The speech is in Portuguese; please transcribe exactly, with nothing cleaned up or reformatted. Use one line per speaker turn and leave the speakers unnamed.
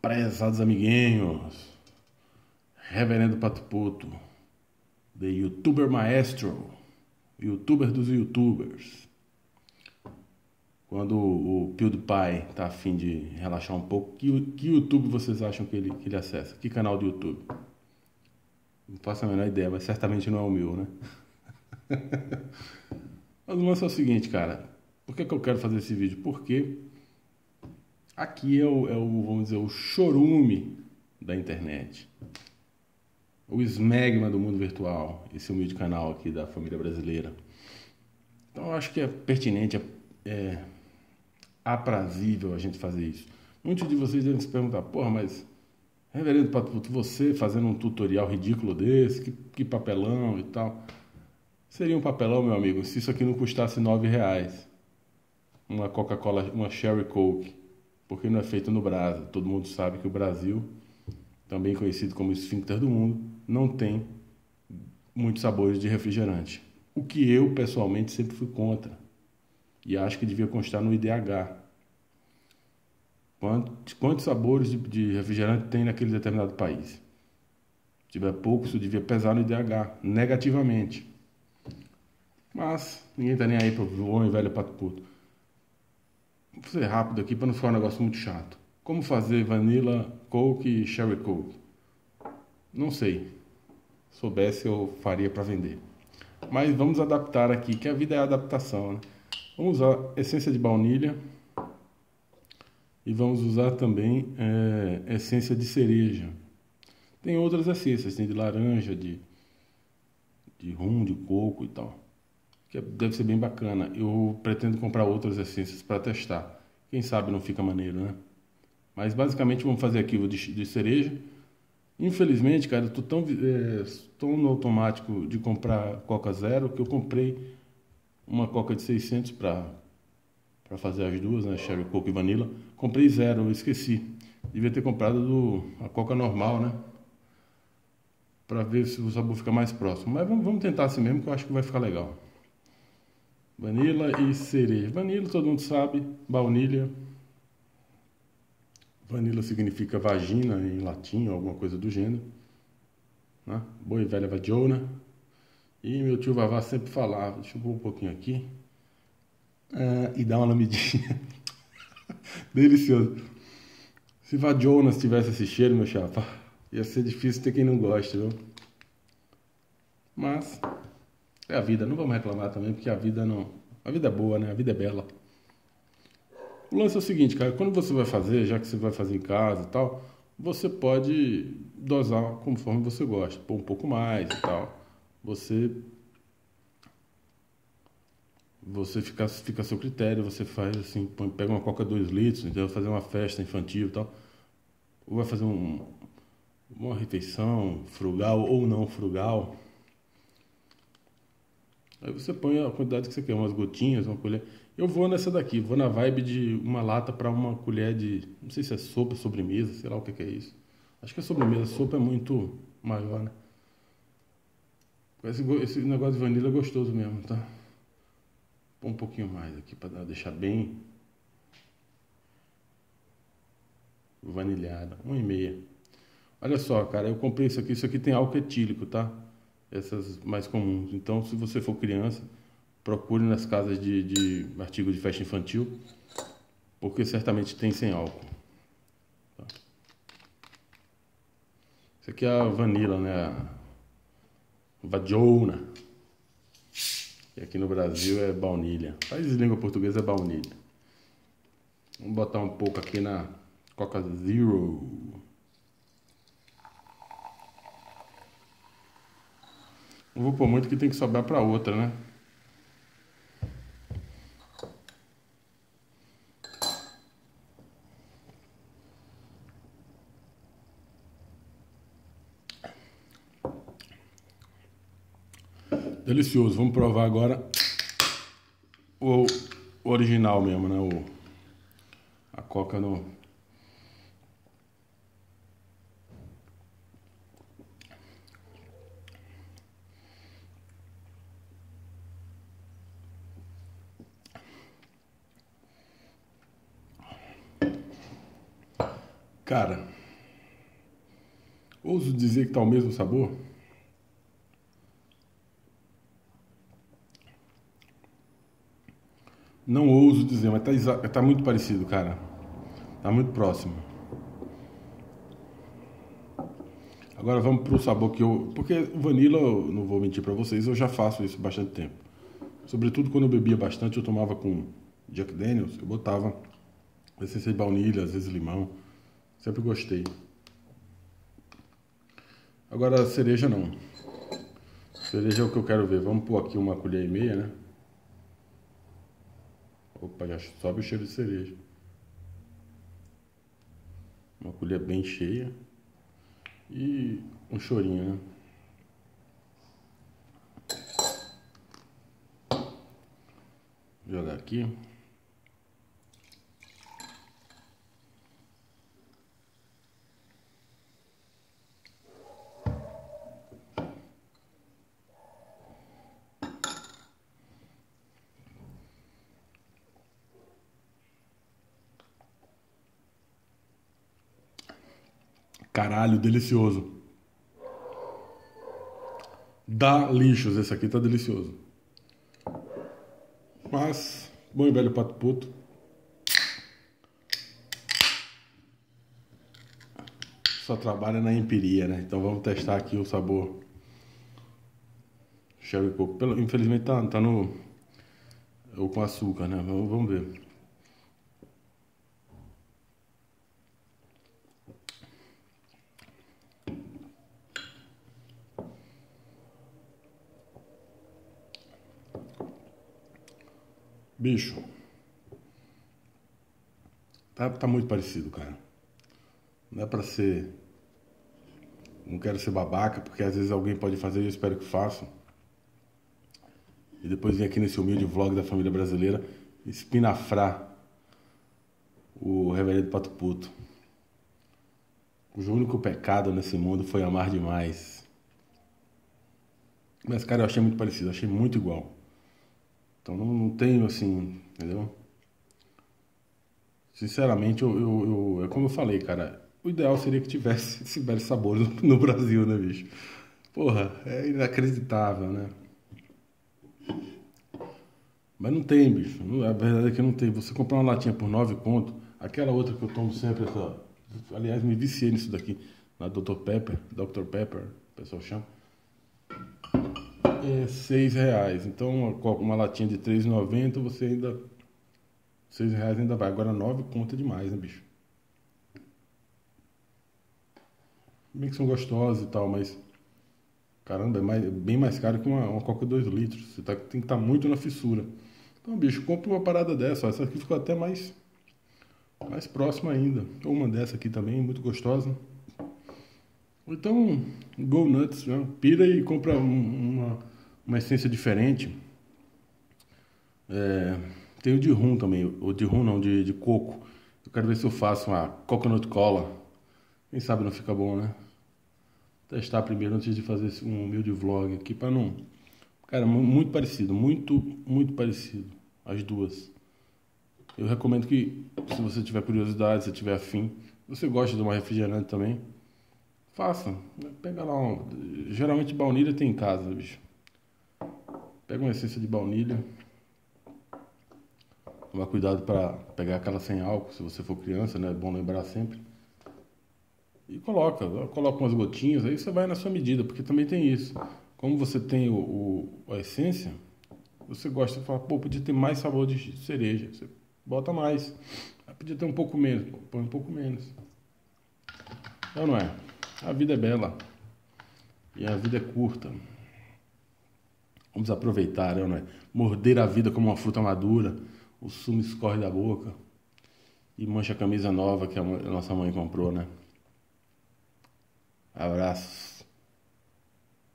Prezados amiguinhos, Reverendo Pato Puto, The YouTuber Maestro, YouTuber dos YouTubers. Quando o PewDiePie tá a fim de relaxar um pouco, que, que YouTube vocês acham que ele, que ele acessa? Que canal do YouTube? Não faço a menor ideia, mas certamente não é o meu, né? Mas o lance é o seguinte, cara. Por que que eu quero fazer esse vídeo? Porque aqui é o, é o, vamos dizer, o chorume da internet. O esmegma do mundo virtual. Esse humilde canal aqui da família brasileira. Então eu acho que é pertinente, é, é aprazível a gente fazer isso. Muitos de vocês devem se perguntar, porra, mas Reverendo Pato Puto, você fazendo um tutorial ridículo desse, que, que papelão e tal. Seria um papelão, meu amigo, se isso aqui não custasse nove reais. Uma Coca-Cola, uma Cherry Coke. Porque não é feito no Brasil. Todo mundo sabe que o Brasil, também conhecido como esfíncter do mundo, não tem muitos sabores de refrigerante. O que eu, pessoalmente, sempre fui contra. E acho que devia constar no I D H. Quantos, quantos sabores de, de refrigerante tem naquele determinado país? Se tiver pouco, isso devia pesar no I D H, negativamente. Mas ninguém tá nem aí pro bom e velho Pato Puto. Vou ser rápido aqui para não ficar um negócio muito chato. Como fazer Vanilla Coke e Cherry Coke? Não sei. Se soubesse, eu faria para vender. Mas vamos adaptar aqui, que a vida é adaptação, né? Vamos usar essência de baunilha. E vamos usar também é, essência de cereja. Tem outras essências, tem de laranja, de, de rum, de coco e tal. Que deve ser bem bacana. Eu pretendo comprar outras essências para testar. Quem sabe não fica maneiro, né? Mas basicamente vamos fazer aqui o de, de cereja. Infelizmente, cara, eu tô tão, é, tão no automático de comprar Coca Zero que eu comprei uma Coca de seiscentos para para fazer as duas, né? Cherry Coke e Vanilla. Comprei zero, eu esqueci. Devia ter comprado do, a Coca normal, né? Para ver se o sabor fica mais próximo. Mas vamos, vamos tentar assim mesmo, que eu acho que vai ficar legal. Vanilla e cereja. Vanilla, todo mundo sabe. Baunilha. Vanilla significa vagina em latim, ou alguma coisa do gênero. Né? Boa e velha vagina. E meu tio Vavá sempre falava. Deixa eu pôr um pouquinho aqui. Ah, e dar uma lambidinha. Delicioso. Se Jonas tivesse esse cheiro, meu chapa, ia ser difícil ter quem não gosta, viu? Mas é a vida, não vamos reclamar também, porque a vida não. A vida é boa, né? A vida é bela. O lance é o seguinte, cara, quando você vai fazer, já que você vai fazer em casa e tal, você pode dosar conforme você gosta, pôr um pouco mais e tal. Você Você fica, fica a seu critério, você faz assim, põe, pega uma Coca dois litros, então vai fazer uma festa infantil e tal, ou vai fazer um, uma refeição frugal ou não frugal. Aí você põe a quantidade que você quer, umas gotinhas, uma colher. Eu vou nessa daqui, vou na vibe de uma lata para uma colher de, não sei se é sopa, sobremesa, sei lá o que que é isso. Acho que é sobremesa, sopa é muito maior, né? Esse, esse negócio de vanilha é gostoso mesmo, tá? Um pouquinho mais aqui para deixar bem vanilhada, uma e meia. Olha só, cara, eu comprei isso aqui, isso aqui tem álcool etílico, tá? Essas mais comuns. Então, se você for criança, procure nas casas de, de artigos de festa infantil, porque certamente tem sem álcool. Tá? Isso aqui é a vanilla, né? A vagina. E aqui no Brasil é baunilha. País de língua portuguesa é baunilha. Vamos botar um pouco aqui na Coca Zero. Não vou pôr muito que tem que sobrar para outra, né? Delicioso. Vamos provar agora o original mesmo, né? O, a Coca no... Cara, ouso dizer que tá o mesmo sabor? Não ouso dizer, mas tá, exa- tá muito parecido, cara. Tá muito próximo. Agora vamos pro sabor que eu. Porque vanilla, eu não vou mentir pra vocês, eu já faço isso há bastante tempo. Sobretudo quando eu bebia bastante, eu tomava com Jack Daniels, eu botava essência de baunilha, às vezes limão. Sempre gostei. Agora cereja não. Cereja é o que eu quero ver. Vamos pôr aqui uma colher e meia, né? Opa, já sobe o cheiro de cereja. Uma colher bem cheia. E um chorinho, né? Vou jogar aqui. Caralho, delicioso. Dá lixos, esse aqui tá delicioso. Mas, bom e velho pato puto. Só trabalha na empiria, né? Então vamos testar aqui o sabor Sherry Coke. Pelo, infelizmente tá, tá no. Ou com açúcar, né? Vamos, vamos ver. Bicho. Tá, tá muito parecido, cara. Não é pra ser. Não quero ser babaca, porque às vezes alguém pode fazer e eu espero que faça. E depois vir aqui nesse humilde vlog da família brasileira espinafrar o Reverendo Pato Puto. Cujo único pecado nesse mundo foi amar demais. Mas, cara, eu achei muito parecido, achei muito igual. Então não, não tenho assim, entendeu? Sinceramente, eu, eu, eu- é como eu falei, cara. O ideal seria que tivesse esse belo sabor no, no Brasil, né, bicho? Porra, é inacreditável, né? Mas não tem, bicho. Não- A verdade é que não tem. Você comprar uma latinha por nove conto, aquela outra que eu tomo sempre, essa, aliás, me viciei nisso daqui, na doutor Pepper, doutor Pepper, o pessoal chama, é seis reais. Então, uma, co- uma latinha de três e noventa, você ainda, seis reais ainda vai. Agora nove conta demais, né, bicho? Bem que são gostosas e tal, mas, caramba, é mais- é bem mais caro que uma, uma Coca dois litros. Você tá- tem que estar muito na fissura. Então, bicho, compra uma parada dessa, ó. Essa aqui ficou até mais, mais próxima ainda. Ou uma dessa aqui também, muito gostosa. Ou então, go nuts, né? Pira e compra um- uma, uma essência diferente. É, tem o de rum também, o de rum não, de, de coco. Eu quero ver se eu faço uma coconut cola. Quem sabe não fica bom, né? Testar primeiro antes de fazer esse- um humilde vlog aqui para não. Cara, mu- muito parecido, muito, muito parecido. As duas. Eu recomendo que, se você tiver curiosidade, se tiver afim, você gosta de uma refrigerante também, faça. Pega lá um. Geralmente baunilha tem em casa, bicho. Pega uma essência de baunilha. Tomar cuidado para pegar aquela sem álcool, se você for criança, né? É bom lembrar sempre. E coloca, coloca umas gotinhas, aí você vai na sua medida, porque também tem isso. Como você tem o, o- a essência, você gosta de falar, pô, podia ter mais sabor de cereja. Você bota mais. Aí podia ter um pouco menos, pô, põe um pouco menos. Não, não é? A vida é bela e a vida é curta. Vamos aproveitar, não é? Morder a vida como uma fruta madura, o sumo escorre da boca e mancha a camisa nova que a, mãe- a nossa mãe comprou, né? Abraços.